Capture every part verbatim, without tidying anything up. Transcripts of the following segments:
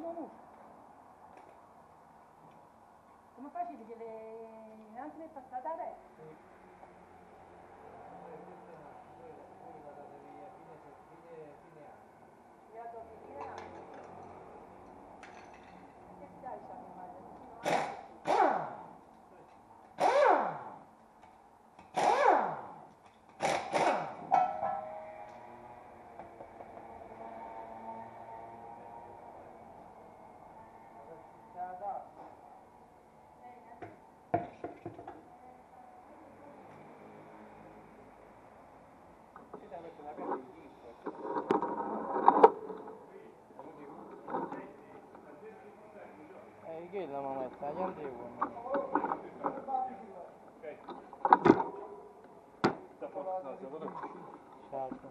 uno. Come facile che le... anche nel passato adesso? Sì. Eh, che la mamma sta agli altri uomini? Certo.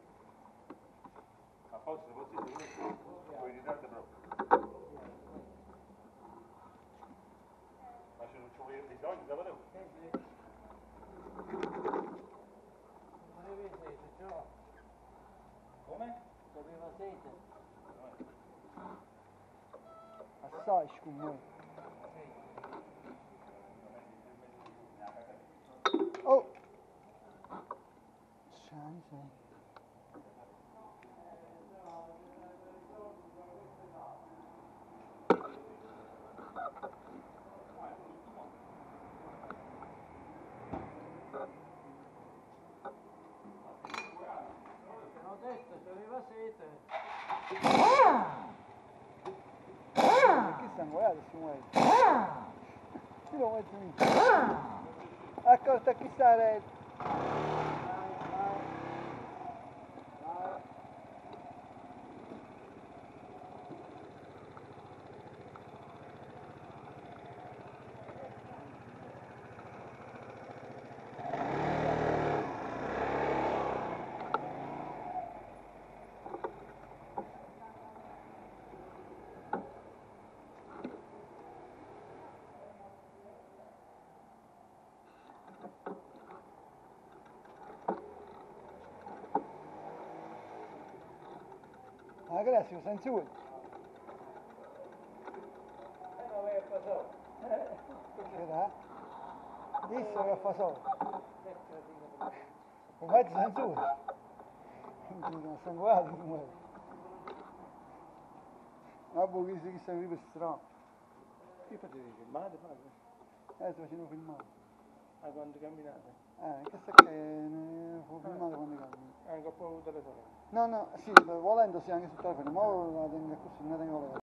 A posto, così, puoi ritardi proprio. Ma se non ci vuoi bisogno, da vedevo. Volevi sete, ciò? Come? Doveva sete. Assai scummo. Oh! Sai, sai. Ho detto, c'aveva sete. Che sanguato si muove? Chi lo vuoi tu? Accorta chi stare. Ah, grazie, senza voi. E non è passato. Che da? Disse che fa solo. Lo faccio senza voi. Non sanguato si muove. Ma boh, che si sta qui strano. Che facevi filmate, padre? Eh, sto facendo filmato. Ah, quando camminate? Eh, che sta che ne ho filmato quando cammino. Anche un po' il telefono. No, no, sì, volendo sì anche sul telefono, ma ora la tengo così, non la tengo